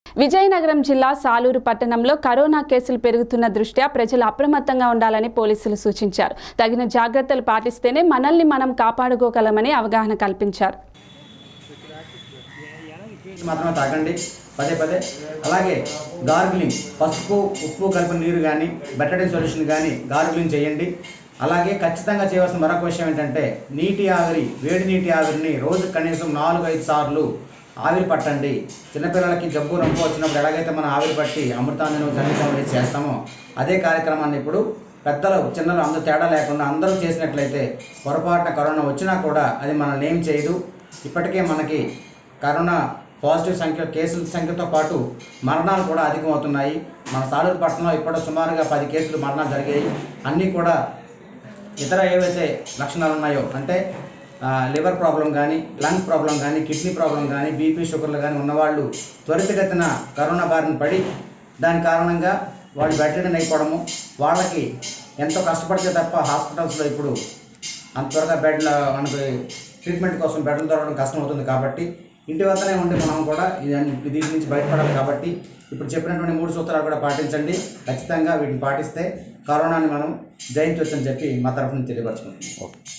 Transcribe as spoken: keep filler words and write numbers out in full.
విజయనగరం జిల్లా సాలూరు పట్టణంలో కరోనా కేసులు పెరుగుతున్న దృష్ట్యా ప్రజలు అప్రమత్తంగా ఉండాలని పోలీసులు సూచించారు. తగిన జాగ్రత్తలు పాటిస్తేనే మనల్ని మనం కాపాడుకోగలమని అవగాహన కల్పించారు. మాత్రమే తాగండి పదే పదే. అలాగే గార్గిలింగ్, పసుపు ఉప్పు కలిపిన నీరు కానీ బెటడిన్ సొల్యూషన్ కానీ గార్గిలింగ్ చేయండి. అలాగే ఖచ్చితంగా చేయవలసిన మరొక విషయం ఏంటంటే నీటి ఆవిరి, వేడి నీటి ఆవిరిని రోజు కనీసం నాలుగు ఐదు సార్లు ఆవిరి పట్టండి. చిన్నపిల్లలకి జబ్బు రంపు వచ్చినప్పుడు ఎలాగైతే మనం ఆవిరి పట్టి అమృతాన్ని చలితం వేసి చేస్తామో అదే కార్యక్రమాన్ని ఇప్పుడు పెద్దలు చిన్నలు అందరూ తేడా లేకుండా అందరూ చేసినట్లయితే పొరపాటున కరోనా వచ్చినా కూడా అది మనల్ని ఏం చేయదు. ఇప్పటికే మనకి కరోనా పాజిటివ్ సంఖ్య కేసుల సంఖ్యతో పాటు మరణాలు కూడా అధికమవుతున్నాయి. మన సాలూరు పట్టణంలో ఇప్పుడు సుమారుగా పది కేసులు మరణాలు జరిగాయి. అన్నీ కూడా ఇతర ఏవైతే లక్షణాలు ఉన్నాయో అంటే లివర్ ప్రాబ్లం కానీ, లంగ్ ప్రాబ్లం కానీ, కిడ్నీ ప్రాబ్లం కానీ, బీపీ షుగర్లు కానీ ఉన్నవాళ్ళు త్వరితగతిన కరోనా బారిన పడి దాని కారణంగా వాళ్ళు బెడ్రిడన్ అయిపోవడము, వాళ్ళకి ఎంతో కష్టపడితే తప్ప హాస్పిటల్స్లో ఇప్పుడు అంత త్వరగా బెడ్ల మనకి ట్రీట్మెంట్ కోసం బెడ్లు దొరకడం కష్టం అవుతుంది. కాబట్టి ఇంటి వద్దనే ఉండి మనం కూడా దీని నుంచి బయటపడాలి. కాబట్టి ఇప్పుడు చెప్పినటువంటి మూడు సూత్రాలు కూడా పాటించండి. ఖచ్చితంగా వీటిని పాటిస్తే కరోనాని మనం జయించవచ్చని చెప్పి మా తరఫు నుంచి తెలియపరచుకుంటున్నాం.